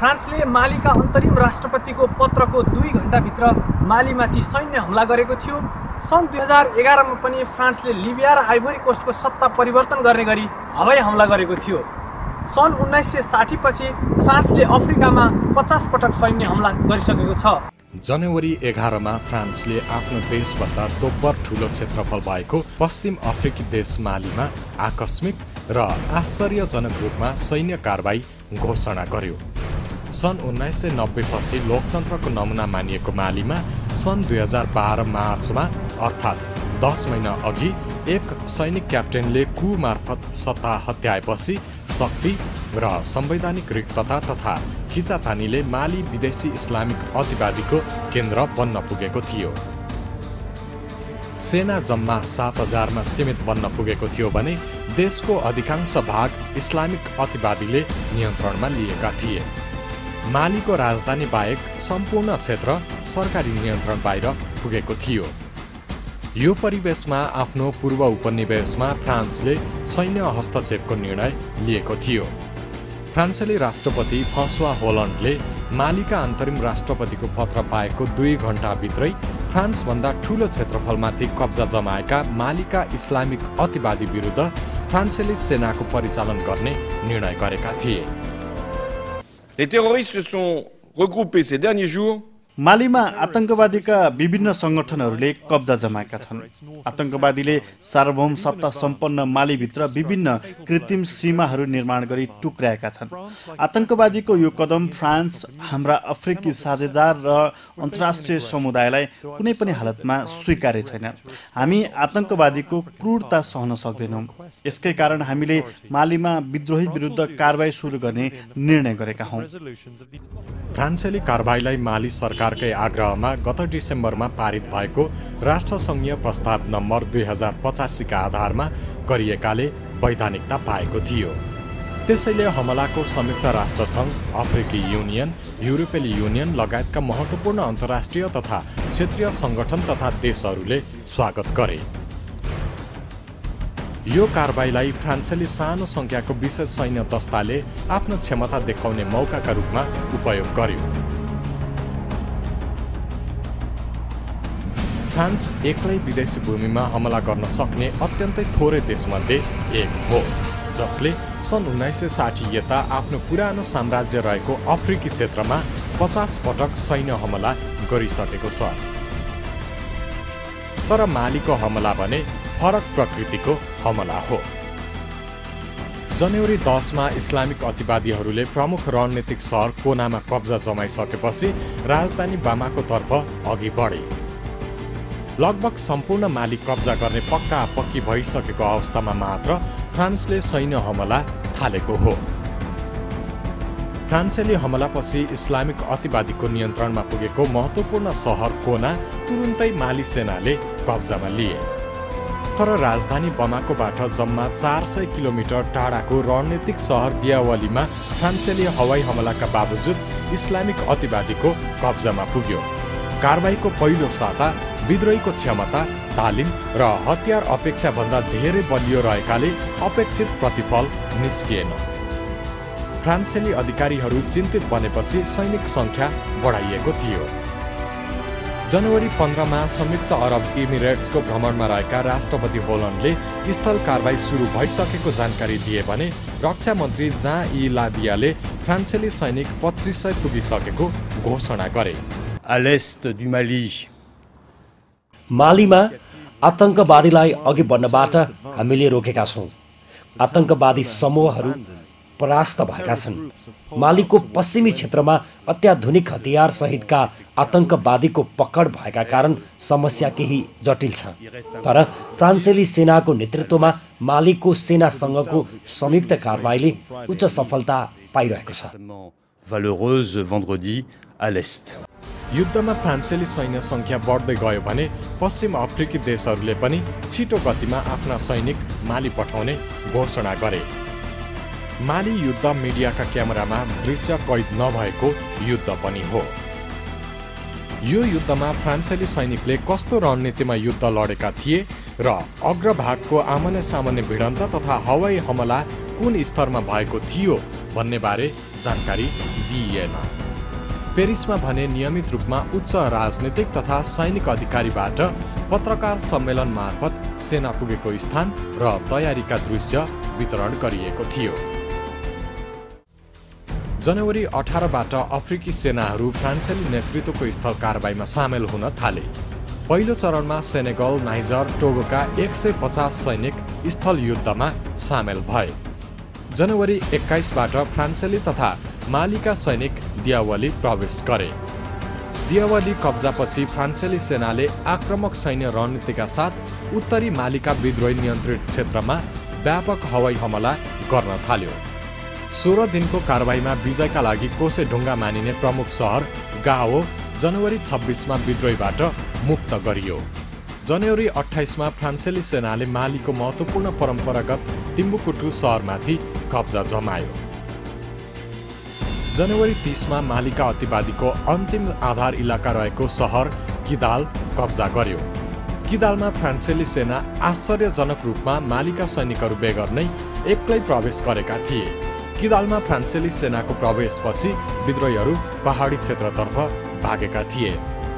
फ्रान्सले मालीका अन्तरिम राष्ट्रपतिको पत्रको 2 घण्टाभित्र मालीमाथि सैन्य हमला गरेको थियो। सन् 2011 मा पनि फ्रान्सले लिबिया र आइभोरी कोस्टको सत्ता परिवर्तन गर्ने गरी हवाई हमला गरेको थियो। सन् 1960 पछि फ्रान्सले अफ्रिकामा 50 पटक सैन्य हमला गरिसकेको छ। जनवरी 11 मा फ्रान्सले आफ्नो देशभन्दा दोब्बर ठूलो क्षेत्रफल भएको पश्चिम अफ्रिकी देश मालीमा आकस्मिक र आश्चर्यजनक रूपमा सैन्य कारबाही घोषणा गर्यो। सन् 1990 पछि लोकतन्त्रको नमुना मानिएको मालीमा सन् 2012 मार्चमा अर्थात् 10 महिना अघि एक सैनिक क्याप्टेनले कु मार्फत सत्ता हत्याएपछि शक्ति र संवैधानिक रिक्तता तथा खिचातानीले माली विदेशी इस्लामिक अतिवादीको केन्द्र बन्न पुगेको थियो। सेना जम्मा 7000 मा सीमित बन्न पुगेको थियो भने देशको अधिकांश भाग इस्लामिक अतिवादीले नियन्त्रणमा लिएका थिए। मालीको राजधानी बाहेक सम्पूर्ण क्षेत्र सरकारी नियन्त्रण बाहिर पुगेको थियो। यो परिवेशमा आफ्नो पूर्व उपनिवेशमा फ्रान्सले सैन्य हस्तक्षेपको निर्णय लिएको थियो। फ्रान्सेली राष्ट्रपति फ्रान्सवा होलन्डले मालीका अन्तरिम राष्ट्रपतिको पत्र पाएको 2 घण्टाभित्रै फ्रान्सभन्दा ठूलो क्षेत्रफलमाथि कब्जा जमाएका मालीका इस्लामिक अतिवादी विरुद्ध फ्रान्सेली सेनाको परिचालन गर्ने निर्णय गरेका थिए। Les terroristes se sont regroupés ces derniers jours. मालीमा आतंकवादीका विभिन्न संगठनहरूले कब्जा जमाएका छन्। आतंकवादीले सार्वभौम सत्ता सम्पन्न मालीभित्र विभिन्न कृत्रिम सीमाहरू निर्माण गरी टुक्र्याएका छन्। आतंकवादीको यो कदम फ्रान्स, हाम्रा अफ्रिकी साझेदार र अन्तर्राष्ट्रिय समुदायलाई कुनै पनि हालतमा स्वीकार्य छैन। हामी आतंकवादीको क्रूरता सहन सक्दैनौँ। यसकै कारण हामीले मालीमा विद्रोही विरुद्ध कारबाही सुरु गर्ने निर्णय गरेका हौँ। फ्रान्सेली कारबाहीलाई माली सरकारकै आग्रहमा गत डिसेम्बरमा पारित भएको राष्ट्रसङ्घीय प्रस्ताव नम्बर 2085 का आधारमा गरिएकाले वैधानिकता पाएको थियो। त्यसैले हमलाको संयुक्त राष्ट्रसङ्घ, अफ्रिकी युनियन, युरोपेली युनियन लगायतका महत्त्वपूर्ण अन्तर्राष्ट्रिय तथा क्षेत्रीय सङ्गठन तथा देशहरूले स्वागत गरे। यो कारबाहीलाई फ्रान्सेली सानो सङ्ख्याको विशेष सैन्य दस्ताले आफ्नो क्षमता देखाउने मौकाका रूपमा उपयोग गर्यो। फ्रान्स एक्लै विदेशी भूमिमा हमला गर्न सक्ने अत्यन्तै थोरै देशमध्ये एक हो, जसले सन् 1960 यता आफ्नो पुरानो साम्राज्य रहेको अफ्रिकी क्षेत्रमा 50 पटक सैन्य हमला गरिसकेको छ। तर मालीको हमला भने फरक प्रकृतिको हमला हो। जनवरी 10 मा इस्लामिक अतिवादीहरूले प्रमुख रणनीतिक सहर कोनामा कब्जा जमाइसकेपछि राजधानी बामाको तर्फ अघि बढे। लगभग सम्पूर्ण माली कब्जा गर्ने पक्की भइसकेको अवस्थामा मात्र फ्रान्सले सैन्य हमला थालेको हो। फ्रान्सेली हमलापछि इस्लामिक अतिवादीको नियन्त्रणमा पुगेको महत्त्वपूर्ण सहर कोना तुरुन्तै माली सेनाले कब्जामा लिए। तर राजधानी बमाकोबाट जम्मा 400 किलोमिटर टाढाको रणनीतिक सहर दियावलीमा फ्रान्सेली हवाई हमलाका बावजुद इस्लामिक अतिवादीको कब्जामा पुग्यो। कारबाहीको पहिलो साता विद्रोहीको क्षमता, तालिम र हतियार अपेक्षाभन्दा धेरै बलियो रहेकाले अपेक्षित प्रतिफल निस्किएन। फ्रान्सेली अधिकारीहरू चिन्तित बनेपछि सैनिक सङ्ख्या बढाइएको थियो। जनवरी 15 मा संयुक्त अरब इमिरेट्सको भ्रमणमा रहेका राष्ट्रपति होलन्डले स्थल कारबाही सुरु भइसकेको जानकारी दिए भने रक्षा मन्त्री जाँ-ई लादियाले फ्रान्सेली सैनिक 2500 पुगिसकेको घोषणा गरे। À l'est du Mali. मालीमा आतंकवादीलाई अघि बढ्नबाट हामीले रोकेका छौँ। आतंकवादी समूहहरू परास्त भएका छन्। मालीको पश्चिमी क्षेत्रमा अत्याधुनिक हतियार सहितका आतंकवादीको पकड भएका कारण समस्या केही जटिल छ। तर फ्रान्सेली सेनाको नेतृत्वमा मालीको सेनासँगको संयुक्त कारबाहीले उच्च सफलता पाइरहेको छ। Valeureuse vendredi à l'est. युद्धमा फ्रान्सेली सैन्य सङ्ख्या बढ्दै गयो भने पश्चिम अफ्रिकी देशहरूले पनि छिटो गतिमा आफ्ना सैनिक माली पठाउने घोषणा गरे। माली युद्ध मिडियाका क्यामेरामा दृश्य कैद नभएको युद्ध पनि हो। यो युद्धमा फ्रान्सेली सैनिकले कस्तो रणनीतिमा युद्ध लडेका थिए र अग्रभागको आमने सामने भिडन्त तथा हवाई हमला कुन स्तरमा भएको थियो भन्नेबारे जानकारी दिइएन। पेरिसमा भने नियमित रूपमा उच्च राजनीतिक तथा सैनिक अधिकारीबाट पत्रकार सम्मेलन मार्फत सेना पुगेको स्थान र तयारीका दृश्य वितरण गरिएको थियो। जनवरी 18बाट अफ्रिकी सेनाहरू फ्रान्सेली नेतृत्वको स्थल कारबाहीमा सामेल हुन थाले। पहिलो चरणमा सेनेगल, नाइजर, टोगोका 150 सैनिक स्थल युद्धमा सामेल भए। जनवरी 21बाट फ्रान्सेली तथा मालीका सैनिक दियावली प्रवेश गरे। दियावली कब्जापछि फ्रान्सेली सेनाले आक्रामक सैन्य रणनीतिका साथ उत्तरी मालीका विद्रोही नियन्त्रित क्षेत्रमा व्यापक हवाई हमला गर्न थाल्यो। 16 दिनको कारबाहीमा विजयका लागि कोसेढुङ्गा मानिने प्रमुख सहर गाओ जनवरी 26मा विद्रोहीबाट मुक्त गरियो। जनवरी 28मा फ्रान्सेली सेनाले मालीको महत्त्वपूर्ण परम्परागत टिम्बुकुटु सहरमाथि कब्जा जमायो। जनवरी 30मा मालीका अतिवादीको अन्तिम आधार इलाका रहेको सहर किदाल कब्जा गर्यो। किदालमा फ्रान्सेली सेना आश्चर्यजनक रूपमा मालीका सैनिकहरू बेगर नै एक्लै प्रवेश गरेका थिए। किदालमा फ्रान्सेली सेनाको प्रवेशपछि विद्रोहीहरू पहाडी क्षेत्रतर्फ भागेका थिए।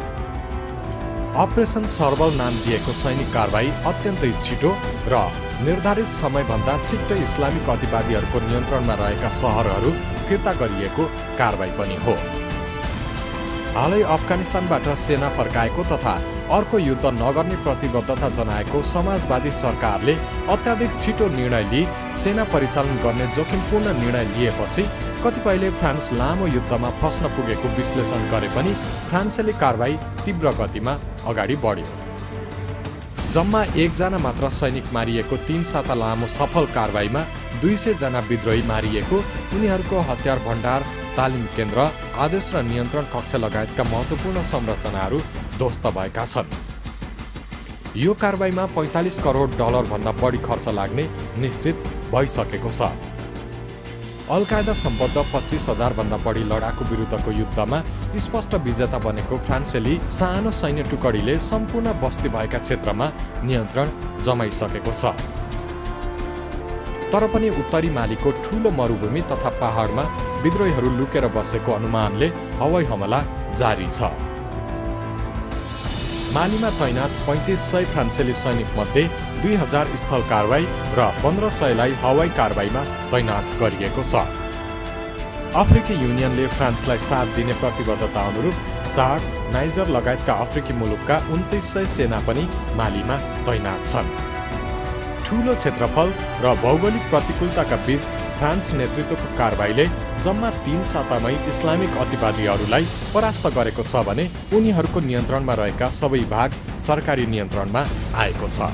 अपरेसन सर्बल नाम दिएको सैनिक कारबाही अत्यन्तै छिटो र निर्धारित समयभन्दा छिट्टै इस्लामिक अतिवादीहरूको नियन्त्रणमा रहेका सहरहरू फिर्ता गरिएको कारबाही पनि हो। हालै अफगानिस्तानबाट सेना फर्काएको तथा अर्को युद्ध नगर्ने प्रतिबद्धता जनाएको समाजवादी सरकारले अत्याधिक छिटो निर्णय लिई सेना परिचालन गर्ने जोखिमपूर्ण निर्णय लिएपछि कतिपयले फ्रान्स लामो युद्धमा फस्न पुगेको विश्लेषण गरे पनि फ्रान्सेली कारबाही तीव्र गतिमा अगाडि बढ्यो। जम्मा 1 जना मात्र सैनिक मारिएको 3 साता लामो सफल कारबाहीमा 200 जना विद्रोही मारिएको, उनीहरूको हतियार भण्डार, तालिम केन्द्र, आदेश र नियन्त्रण कक्ष लगायतका महत्त्वपूर्ण संरचनाहरू ध्वस्त भएका छन्। यो कारबाहीमा 45 करोड डलर भन्दा बढी खर्च लाग्ने निश्चित भइसकेको छ। अल-कायदा सम्बद्ध 25,000 भन्दा बढी लडाकु विरुद्धको युद्धमा स्पष्ट विजेता बनेको फ्रान्सेली सानो सैन्य टुकडीले सम्पूर्ण बस्ती भएका क्षेत्रमा नियन्त्रण जमाइसकेको छ। तर पनि उत्तरी मालीको ठूलो मरुभूमि तथा पहाडमा विद्रोहीहरू लुकेर बसेको अनुमानले हवाई हमला जारी छ। मालीमा तैनात 3500 फ्रान्सेली सैनिक मध्ये 2000 स्थल कारबाही र 1500लाई हवाई कारबाहीमा तैनात गरिएको छ। अफ्रिकी युनियनले फ्रान्सलाई साथ दिने प्रतिबद्धता अनुरूप चाड, नाइजर लगायतका अफ्रिकी मुलुकका 2900 सेना पनि मालीमा तैनात छन्। ठूलो क्षेत्रफल र भौगोलिक प्रतिकूलताका बीच फ्रान्स नेतृत्वको कारबाहीले जम्मा 3 सातामै इस्लामिक अतिवादीहरूलाई परास्त गरेको छ भने उनीहरूको नियन्त्रणमा रहेका सबै भाग सरकारी नियन्त्रणमा आएको छ।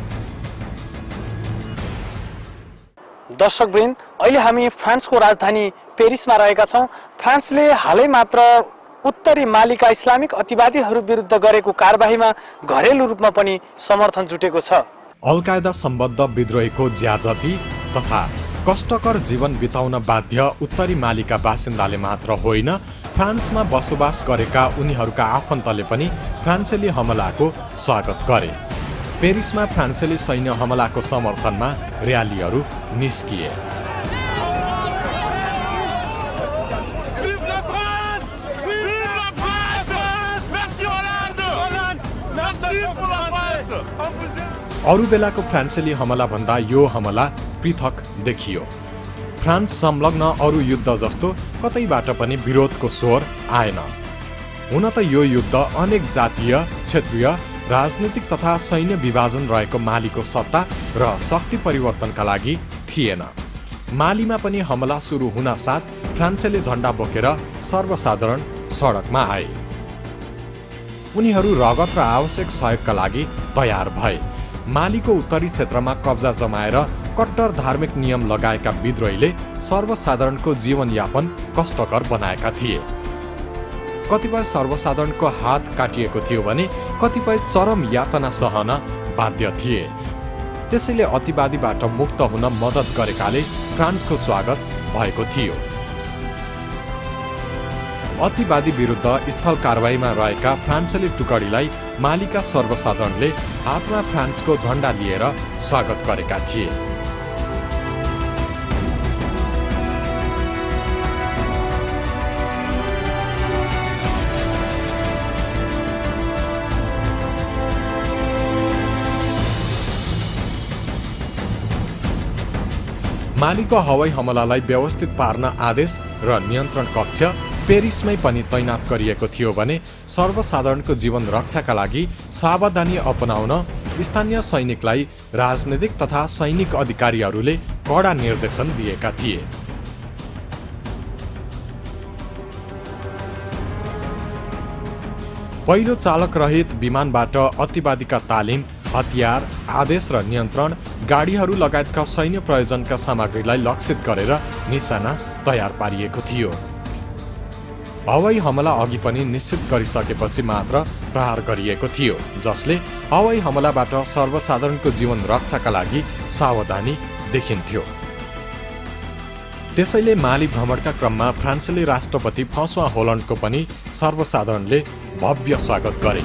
दर्शकवृन्द, अहिले हामी फ्रान्सको राजधानी पेरिसमा रहेका छौँ। फ्रान्सले हालै मात्र उत्तरी मालीका इस्लामिक अतिवादीहरू विरुद्ध गरेको कारबाहीमा घरेलु रूपमा पनि समर्थन जुटेको छ। अल-कायदा सम्बद्ध विद्रोहीको ज्यादती तथा कष्टकर जीवन बिताउन बाध्य उत्तरी मालीका बासिन्दाले मात्र होइन, फ्रान्समा बसोबास गरेका उनीहरूका आफन्तले पनि फ्रान्सेली हमलाको स्वागत गरे। पेरिसमा फ्रान्सेली सैन्य हमलाको समर्थनमा र्यालीहरू निस्किए। अरू बेलाको फ्रान्सेली हमलाभन्दा यो हमला पृथक देखियो। फ्रान्स संलग्न अरू युद्ध जस्तो कतैबाट पनि विरोधको स्वर आएन। हुन त यो युद्ध अनेक जातीय, क्षेत्रीय, राजनीतिक तथा सैन्य विभाजन रहेको मालीको सत्ता र शक्ति परिवर्तनका लागि थिएन। मालीमा पनि हमला सुरु हुनासाथ फ्रान्सेली झण्डा बोकेर सर्वसाधारण सडकमा आए। उनीहरू रगत र आवश्यक सहयोगका लागि तयार भए। मालीको उत्तरी क्षेत्रमा कब्जा जमाएर कट्टर धार्मिक नियम लगाएका विद्रोहीले सर्वसाधारणको जीवनयापन कष्टकर बनाएका थिए। कतिपय सर्वसाधारणको हात काटिएको थियो भने कतिपय चरम यातना सहन बाध्य थिए। त्यसैले अतिवादीबाट मुक्त हुन मद्दत गरेकाले फ्रान्सको स्वागत भएको थियो। अतिवादी विरुद्ध स्थल कारबाहीमा रहेका फ्रान्सेली टुकडीलाई मालीका सर्वसाधारणले हातमा फ्रान्सको झण्डा लिएर स्वागत गरेका थिए। मालीको हवाई हमलालाई व्यवस्थित पार्न आदेश र नियन्त्रण कक्ष पेरिसमै पनि तैनात गरिएको थियो भने सर्वसाधारणको जीवन रक्षाका लागि सावधानी अपनाउन स्थानीय सैनिकलाई राजनीतिक तथा सैनिक अधिकारीहरूले कडा निर्देशन दिएका थिए। पहिलो चालक रहित विमानबाट अतिवादीका तालिम, हतियार, आदेश र नियन्त्रण, गाडीहरू लगायतका सैन्य प्रयोजनका सामग्रीलाई लक्षित गरेर निशाना तयार पारिएको थियो। हवाई हमला अघि पनि निश्चित गरिसकेपछि मात्र प्रहार गरिएको थियो, जसले हवाई हमलाबाट सर्वसाधारणको जीवन रक्षाका लागि सावधानी देखिन्थ्यो। त्यसैले माली भ्रमणका क्रममा फ्रान्सेली राष्ट्रपति फ्रान्सवा होलन्डको पनि सर्वसाधारणले भव्य स्वागत गरे।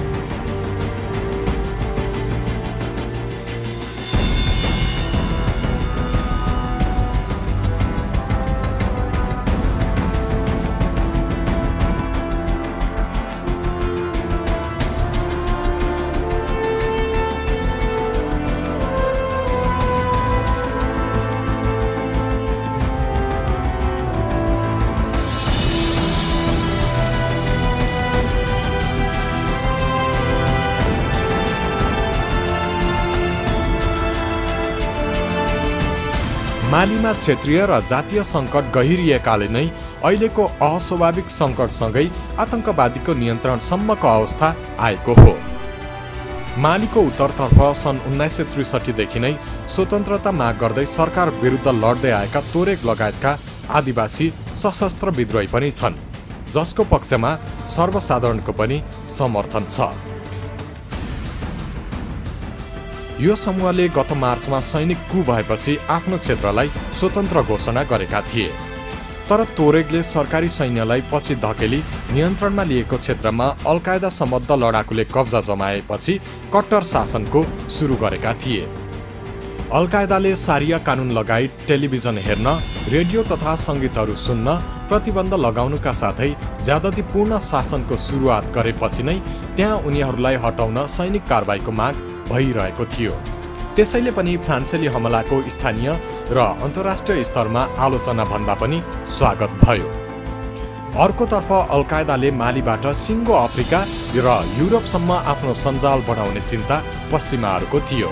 मालीमा क्षेत्रीय र जातीय सङ्कट गहिरिएकाले नै अहिलेको अस्वाभाविक सङ्कटसँगै आतंकवादीको नियन्त्रणसम्मको अवस्था आएको हो। मालीको उत्तरतर्फ सन् 1963 देखि नै स्वतन्त्रता माग गर्दै सरकार विरुद्ध लड्दै आएका तोरेग लगायतका आदिवासी सशस्त्र विद्रोही पनि छन्, जसको पक्षमा सर्वसाधारणको पनि समर्थन छ। यो समूहले गत मार्चमा सैनिक कु भएपछि आफ्नो क्षेत्रलाई स्वतन्त्र घोषणा गरेका थिए। तर तोरेगले सरकारी सैन्यलाई पछि धकेली नियन्त्रणमा लिएको क्षेत्रमा अल-कायदा सम्बद्ध लडाकुले कब्जा जमाएपछि कट्टर शासनको सुरु गरेका थिए। अल-कायदाले सारिया कानुन लगायत टेलिभिजन हेर्न, रेडियो तथा सङ्गीतहरू सुन्न प्रतिबन्ध लगाउनुका साथै ज्यादतीपूर्ण शासनको सुरुवात गरेपछि नै त्यहाँ उनीहरूलाई हटाउन सैनिक कारबाहीको माग भइरहेको थियो। त्यसैले पनि फ्रान्सेली हमलाको स्थानीय र अन्तर्राष्ट्रिय स्तरमा आलोचना भन्दा पनि स्वागत भयो। अर्कोतर्फ अल-कायदाले मालीबाट सिङ्गो अफ्रिका र युरोपसम्म आफ्नो सञ्जाल बढाउने चिन्ता पश्चिमाहरूको थियो।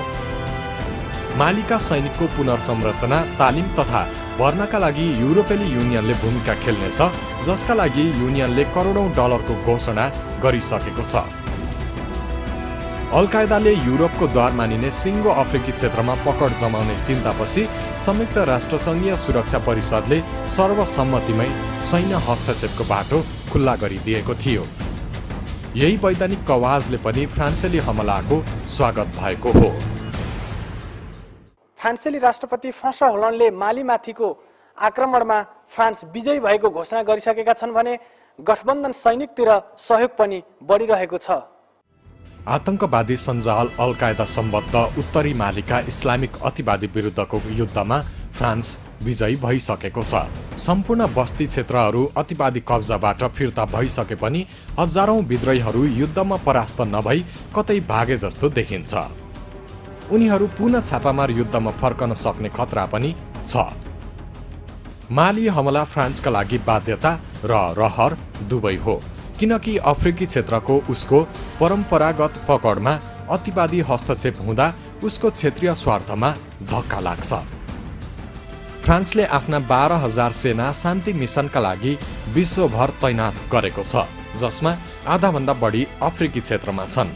मालीका सैनिकको पुनर्संरचना, तालिम तथा भर्नाका लागि युरोपेली युनियनले भूमिका खेल्नेछ, जसका लागि युनियनले करोडौं डलरको घोषणा गरिसकेको छ। अल-कायदाले युरोपको द्वार मानिने सिङ्गो अफ्रिकी क्षेत्रमा पकड जमाउने चिन्तापछि संयुक्त राष्ट्रसङ्घीय सुरक्षा परिषदले सर्वसम्मतिमै सैन्य हस्तक्षेपको बाटो खुल्ला गरिदिएको थियो। यही वैधानिक कवाजले पनि फ्रान्सेली हमलाको स्वागत भएको हो। फ्रान्सेली राष्ट्रपति फ्रान्सवा होलन्डले मालीमाथिको आक्रमणमा फ्रान्स विजयी भएको घोषणा गरिसकेका छन् भने गठबन्धन सैनिकतिर सहयोग पनि बढिरहेको छ। आतंकवादी सञ्जाल अल-कायदा सम्बद्ध उत्तरी मालीका इस्लामिक अतिवादी विरुद्धको युद्धमा फ्रान्स विजयी भइसकेको छ। सम्पूर्ण बस्ती क्षेत्रहरू अतिवादी कब्जाबाट फिर्ता भइसके पनि हजारौं विद्रोहीहरू युद्धमा परास्त नभई कतै भागे जस्तो देखिन्छ। उनीहरू पुनः छापामार युद्धमा फर्कन सक्ने खतरा पनि छ। माली हमला फ्रान्सका लागि बाध्यता र रहर दुवै हो, किनकि अफ्रिकी क्षेत्रको उसको परम्परागत पकडमा अतिवादी हस्तक्षेप हुँदा उसको क्षेत्रीय स्वार्थमा धक्का लाग्छ। फ्रान्सले आफ्ना 12,000 सेना शान्ति मिसनका लागि विश्वभर तैनात गरेको छ, जसमा आधाभन्दा बढी अफ्रिकी क्षेत्रमा छन्।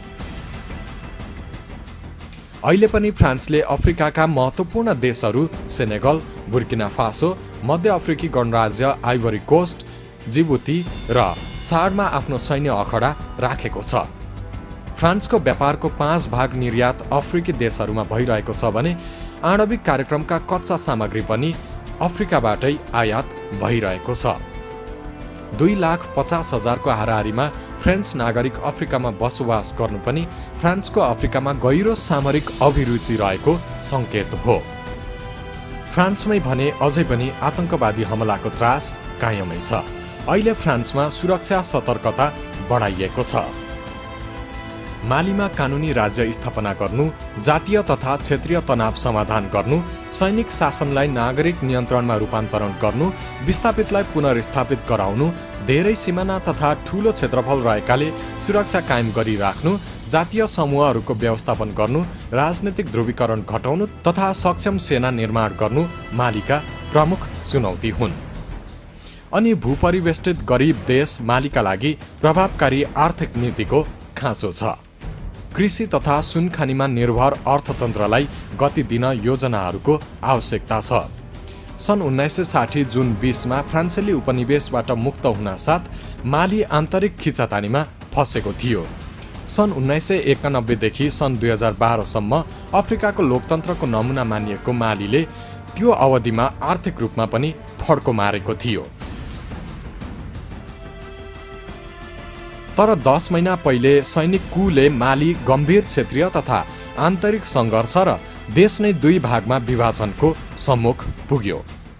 अहिले पनि फ्रान्सले अफ्रिकाका महत्त्वपूर्ण देशहरू सेनेगल, बुर्किना फासो, मध्य अफ्रिकी गणराज्य आइभरी कोस्ट, जिबुती र चाडमा आफ्नो सैन्य अखडा राखेको छ। फ्रान्सको व्यापारको 5 भाग निर्यात अफ्रिकी देशहरूमा भइरहेको छ भने आणविक कार्यक्रमका कच्चा सामग्री पनि अफ्रिकाबाटै आयात भइरहेको छ। 2,50,000 को हाराहारीमा फ्रेन्च नागरिक अफ्रिकामा बसोबास गर्नु पनि फ्रान्सको अफ्रिकामा गहिरो सामरिक अभिरुचि रहेको सङ्केत हो। फ्रान्समै भने अझै पनि आतंकवादी हमलाको त्रास कायमै छ। अहिले फ्रान्समा सुरक्षा सतर्कता बढाइएको छ। मालीमा कानुनी राज्य स्थापना गर्नु, जातीय तथा क्षेत्रीय तनाव समाधान गर्नु, सैनिक शासनलाई नागरिक नियन्त्रणमा रूपान्तरण गर्नु, विस्थापितलाई पुनर्स्थापित गराउनु, धेरै सिमाना तथा ठूलो क्षेत्रफल रहेकाले सुरक्षा कायम गरिराख्नु, जातीय समूहहरूको व्यवस्थापन गर्नु, राजनीतिक ध्रुवीकरण घटाउनु तथा सक्षम सेना निर्माण गर्नु मालीका प्रमुख चुनौती हुन्। अनि भूपरिवेष्टित गरिब देश मालीका लागि प्रभावकारी आर्थिक नीतिको खाँचो छ। कृषि तथा सुनखानीमा निर्भर अर्थतन्त्रलाई गति दिन योजनाहरूको आवश्यकता छ। सन् 1960 जुन 20 मा फ्रान्सेली उपनिवेशबाट मुक्त हुनासाथ माली आन्तरिक खिचातानीमा फसेको थियो। सन् 1991 देखि सन् 2012 सम्म अफ्रिकाको लोकतन्त्रको नमुना मानिएको मालीले त्यो अवधिमा आर्थिक रूपमा पनि फड्को मारेको थियो। तर 10 महिना पहिले सैनिक कुले माली गम्भीर क्षेत्रीय तथा आन्तरिक सङ्घर्ष र देश नै दुई भागमा विभाजनको सम्मुख पुग्यो।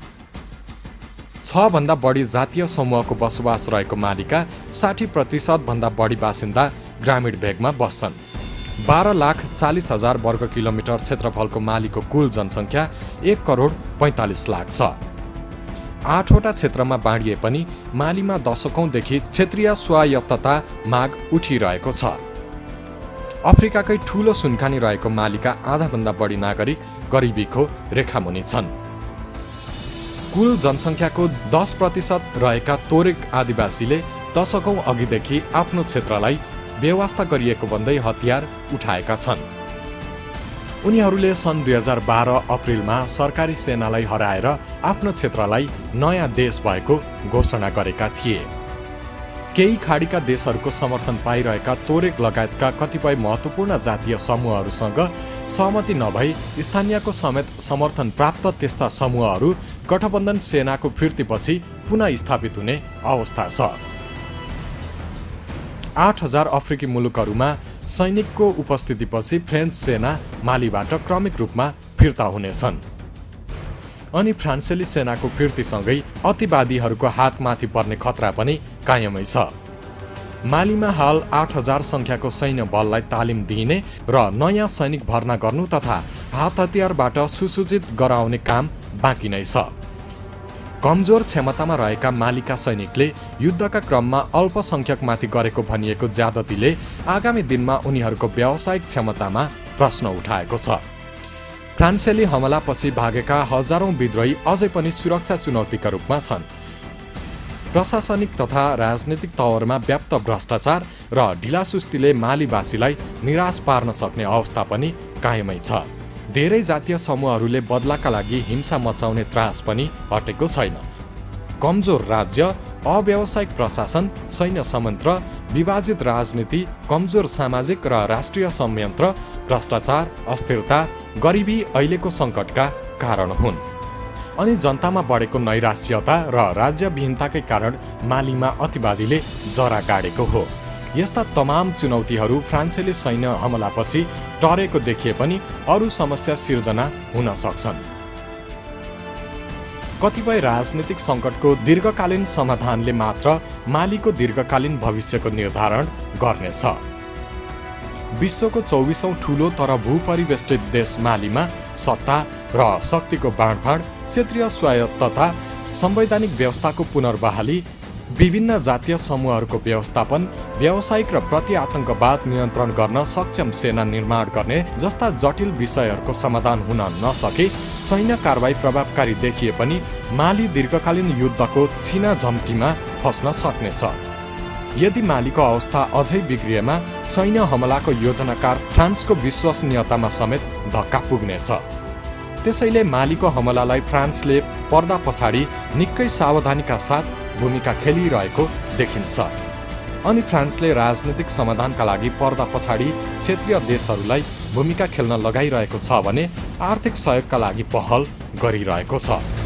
6 भन्दा बढी जातीय समूहको बसोबास रहेको मालीका 60% भन्दा बढी बासिन्दा ग्रामीण भेगमा बस्छन्। 12,40,000 वर्ग किलोमिटर क्षेत्रफलको मालीको कुल जनसङ्ख्या 1,45,00,000 छ। 8वटा क्षेत्रमा बाँडिए पनि मालीमा दशकौंदेखि क्षेत्रीय स्वायत्तता माग उठिरहेको छ। अफ्रिकाकै ठूलो सुनखानी रहेको मालीका आधाभन्दा बढी नागरिक गरिबीको रेखामुनि छन्। कुल जनसङ्ख्याको 10% रहेका तोरेक आदिवासीले दशकौं अघिदेखि आफ्नो क्षेत्रलाई व्यवस्था गरिएको भन्दै हतियार उठाएका छन्। उनीहरूले सन् 2012 अप्रिलमा सरकारी सेनालाई हराएर आफ्नो क्षेत्रलाई नयाँ देश भएको घोषणा गरेका थिए। केही खाडीका देशहरूको समर्थन पाइरहेका तोरेक लगायतका कतिपय महत्त्वपूर्ण जातीय समूहहरूसँग सहमति नभई स्थानीयको समेत समर्थन प्राप्त त्यस्ता समूहहरू गठबन्धन सेनाको फिर्तीपछि पुनः स्थापित हुने अवस्था छ। 8,000 अफ्रिकी मुलुकहरूमा सैनिकको उपस्थितिपछि फ्रेन्च सेना मालीबाट क्रमिक रूपमा फिर्ता हुनेछन्। अनि फ्रान्सेली सेनाको फिर्तीसँगै अतिवादीहरूको हातमाथि पर्ने खतरा पनि कायमै छ। मालीमा हाल 8,000 सङ्ख्याको सैन्य बललाई तालिम दिइने र नयाँ सैनिक भर्ना गर्नु तथा हात हतियारबाट सुसूचित गराउने काम बाँकी नै छ। कमजोर क्षमतामा रहेका मालीका सैनिकले युद्धका क्रममा अल्पसंख्यकमाथि गरेको भनिएको ज्यादतीले आगामी दिनमा उनीहरूको व्यावसायिक क्षमतामा प्रश्न उठाएको छ। फ्रान्सेली हमलापछि भागेका हजारौं विद्रोही अझै पनि सुरक्षा चुनौतीका रूपमा छन्। प्रशासनिक तथा राजनीतिक तवरमा व्याप्त भ्रष्टाचार र ढिलासुस्तीले मालीवासीलाई निराश पार्न सक्ने अवस्था पनि कायमै छ। धेरै जातीय समूहहरूले बदलाका लागि हिंसा मचाउने त्रास पनि हटेको छैन। कमजोर राज्य, अव्यावसायिक प्रशासन, सैन्य संयन्त्र, विभाजित राजनीति, कमजोर सामाजिक र राष्ट्रिय संयन्त्र, भ्रष्टाचार, अस्थिरता, गरिबी अहिलेको सङ्कटका कारण हुन्। अनि जनतामा बढेको नैराश्यता र राज्यविहीनताकै कारण मालीमा अतिवादीले जरा गाडेको हो। यस्ता तमाम चुनौतीहरू फ्रान्सेली सैन्य हमलापछि टरेको देखिए पनि अरू समस्या सिर्जना हुन सक्छन्। कतिपय राजनीतिक सङ्कटको दीर्घकालीन समाधानले मात्र मालीको दीर्घकालीन भविष्यको निर्धारण गर्नेछ। विश्वको 24औं ठूलो तर भूपरिवेष्टित देश मालीमा सत्ता र शक्तिको बाँडफाँड, क्षेत्रीय स्वायत्तता, संवैधानिक व्यवस्थाको पुनर्बहाली, विभिन्न जातीय समूहहरूको व्यवस्थापन, व्यावसायिक र प्रति-आतंकवाद नियन्त्रण गर्न सक्षम सेना निर्माण गर्ने जस्ता जटिल विषयहरूको समाधान हुन नसके सैन्य कारबाही प्रभावकारी देखिए पनि माली दीर्घकालीन युद्धको छिना झम्टीमा फस्न सक्नेछ। यदि मालीको अवस्था अझै बिग्रिएमा सैन्य हमलाको योजनाकार फ्रान्सको विश्वसनीयतामा समेत धक्का पुग्नेछ। त्यसैले मालीको हमलालाई फ्रान्सले पर्दा पछाडि निकै सावधानीका साथ भूमिका खेलिरहेको देखिन्छ। अनि फ्रान्सले राजनीतिक समाधानका लागि पर्दा पछाडि क्षेत्रीय देशहरूलाई भूमिका खेल्न लगाइरहेको छ भने आर्थिक सहयोगका लागि पहल गरिरहेको छ।